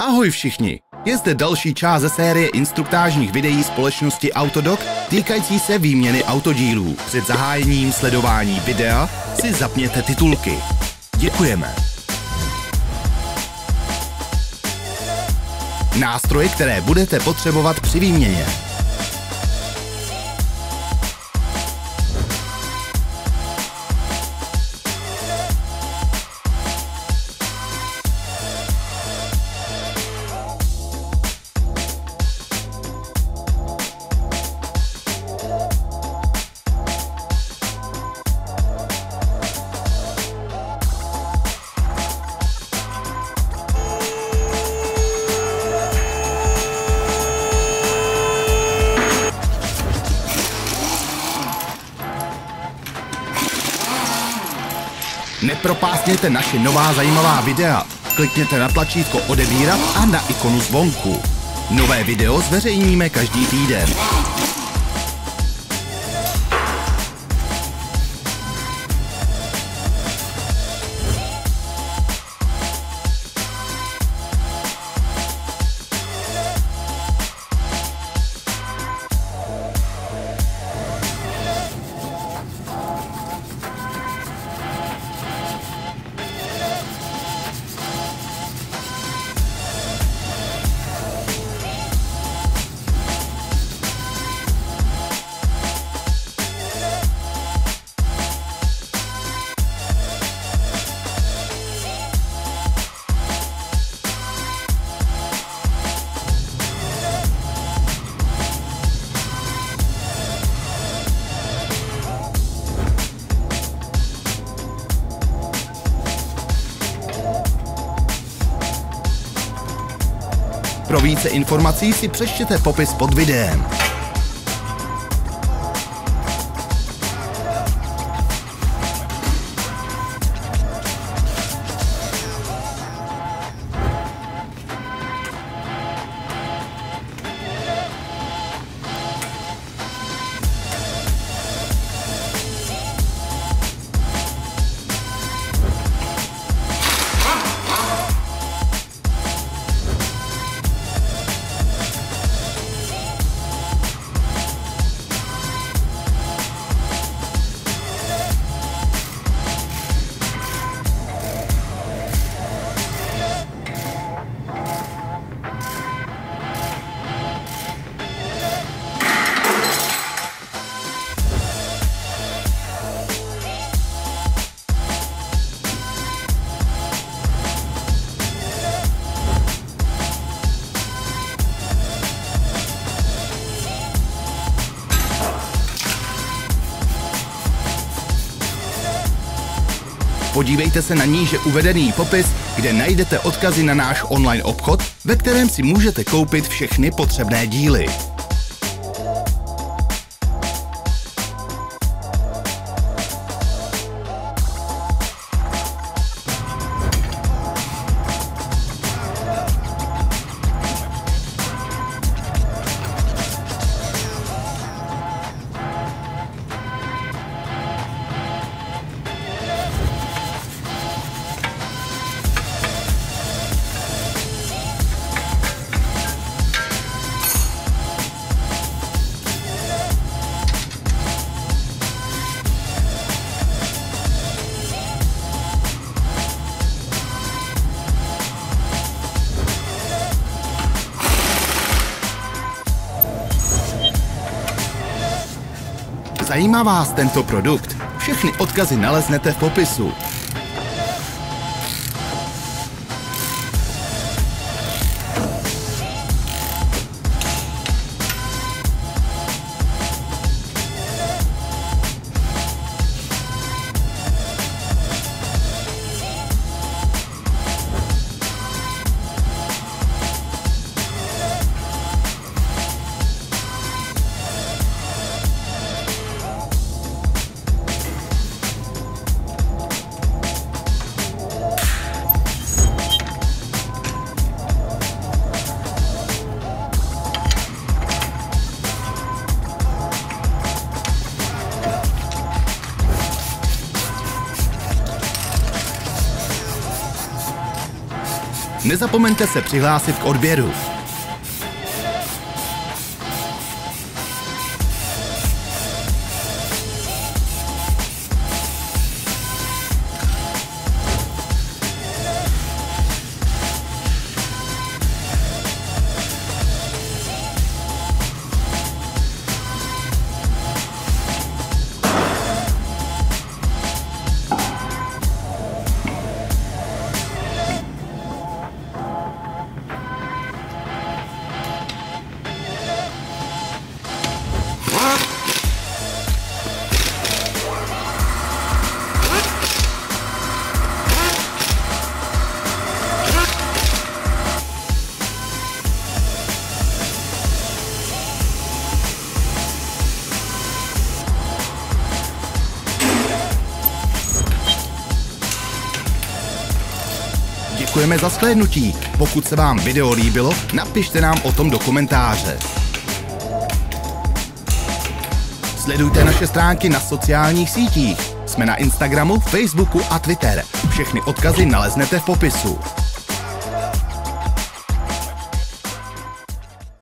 Ahoj všichni! Je zde další část ze série instruktážních videí společnosti Autodoc týkající se výměny autodílů. Před zahájením sledování videa si zapněte titulky. Děkujeme! Nástroje, které budete potřebovat při výměně. Nepropásněte naše nová zajímavá videa. Klikněte na tlačítko odebírat a na ikonu zvonku. Nové video zveřejníme každý týden. Pro více informací si přečtěte popis pod videem. Podívejte se na níže uvedený popis, kde najdete odkazy na náš online obchod, ve kterém si můžete koupit všechny potřebné díly. Zajímá vás tento produkt? Všechny odkazy naleznete v popisu. nezapomeňte se přihlásit k odběru. Děkujeme za shlédnutí. Pokud se vám video líbilo, napište nám o tom do komentáře. Sledujte naše stránky na sociálních sítích. Jsme na Instagramu, Facebooku a Twitter. Všechny odkazy naleznete v popisu.